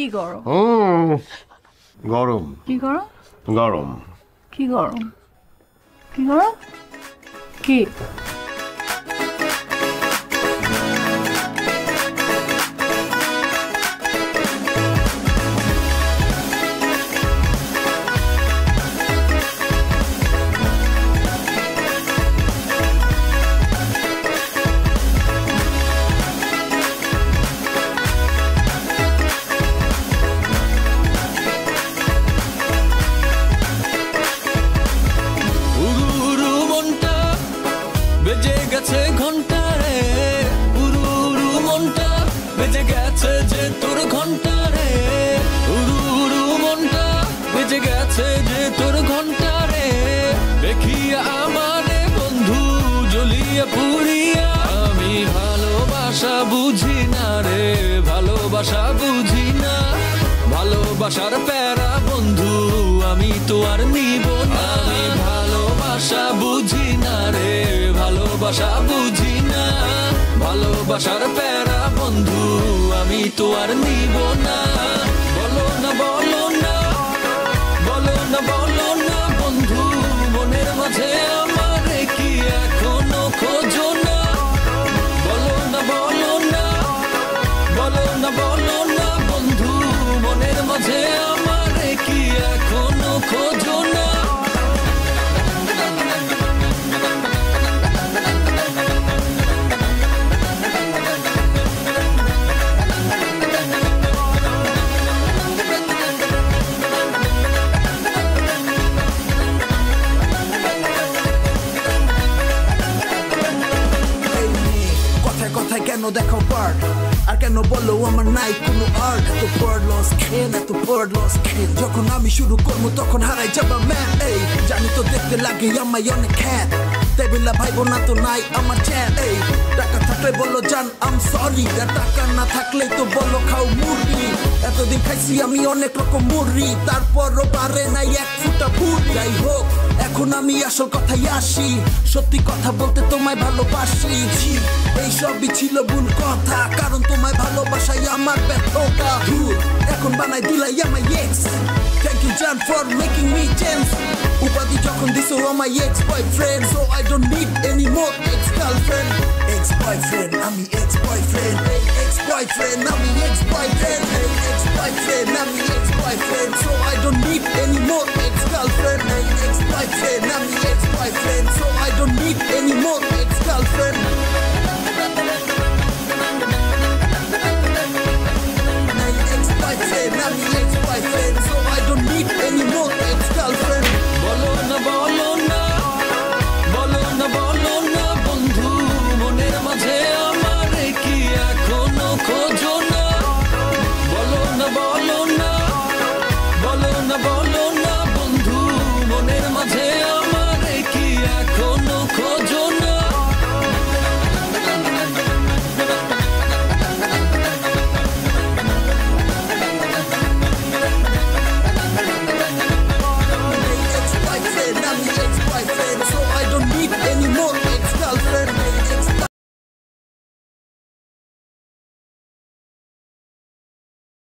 গরম? গরম। কি গরম? গরম। কি গরম? কি গরম? কি? ভালোবাসা বুঝি না, ভালোবাসার প্যারা বন্ধু আমি তো আর নিব না। আমি ভালোবাসা বুঝি না রে, ভালোবাসা বুঝি না, ভালোবাসার প্যারা বন্ধু আমি তো আর নিব না। বলো না বলো না, বলো না বলো না বন্ধু, মনের মাঝে আমার কি এখনো খোঁজো না। বলো না বলো না, বলো না বলো না বন্ধু, মনের মাঝে আমার কি এখনো খোঁজো না। কথায় কথায় কেন দেখো পার্ট, আর কেন বলো আমার নাই কোনো আর্ট। এত পার্ট লস খেন, এত পার্ট লস খেন, যখন আমি শুরু করবো তখন হারাই যাবা ম্যান। এই জানি তো দেখতে লাগে আমায় অনেক খ্যাত, তাই বললা ভাইবো না তো নাই আমার চ্যাট। এই টাকা থাকলে বলো জান আম সরি, আর টাকা না থাকলেই তো বলো খাও মুরগি। এতদিন খাইছি আমি অনেক রকম মুরগি, তারপরও পারে নাই এক ফুটা ফুট। যাই হোক এখন আমি আসল কথাই আসি, সত্যি কথা বলতে তোমায় ভালোবাসি। এই সবই ছিল ভুল কথা, কারণ তোমায় ভালোবাসাই আমার ব্যর্থতা। এখন বানাই দিলাই আমার এক্স, থ্যাংক ইউ জান ফর মেকিং মি চেঞ্জ। উপাধি যখন দিছো আমার ex boyfriend, so I don't need any more ex girlfriend. Ex boyfriend আমি এক্স বয়ফ্রেন্ড, এক্স বয়ফ্রেন্ড আমি এক্স বয়ফ্রেন্ড, এক্স বয়ফ্রেন্ড আমি ex boyfriend, so I don't need any more ex girlfriend. Ex boyfriend আমি ex boyfriend, so I don't need any more ex girlfriend. I'm your ex-boyfriend, so I don't need any more ex-girlfriend. বলো না বলো না, বলো না বলো না বন্ধু, মনের মাঝে আমার কি এখনো খোঁজো না। বলো না বলো না, বলো না বলো না বন্ধু, মনের মাঝে আমার কি এখনো খোঁজো